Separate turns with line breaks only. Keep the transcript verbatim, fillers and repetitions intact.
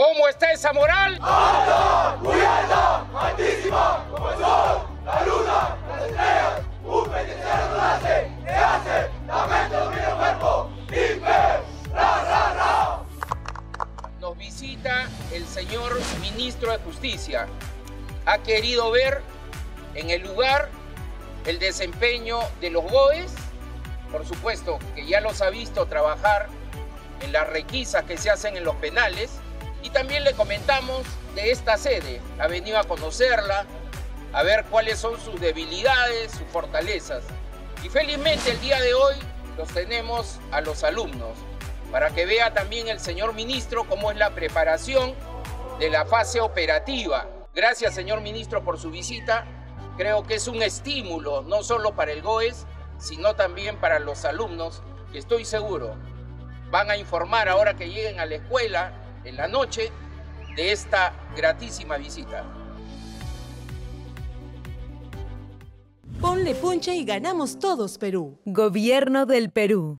¿Cómo está esa moral?
¡Alta! ¡Muy alta! ¡Altísima! ¡Como el sol, la luna, las estrellas! ¡Un penitenciario no nace! ¡Se hace! ¡La mente domina el cuerpo! ¡Impe! ¡Ra, ra, ra!
Nos visita el señor Ministro de Justicia. Ha querido ver en el lugar el desempeño de los B O Es. Por supuesto que ya los ha visto trabajar en las requisas que se hacen en los penales. Y también le comentamos de esta sede. Ha venido a conocerla, a ver cuáles son sus debilidades, sus fortalezas. Y felizmente el día de hoy los tenemos a los alumnos, para que vea también el señor ministro cómo es la preparación de la fase operativa. Gracias, señor ministro, por su visita. Creo que es un estímulo, no solo para el B O Es, sino también para los alumnos, que estoy seguro van a informar ahora que lleguen a la escuela en la noche de esta gratísima visita.
Ponle punche y ganamos todos, Perú. Gobierno del Perú.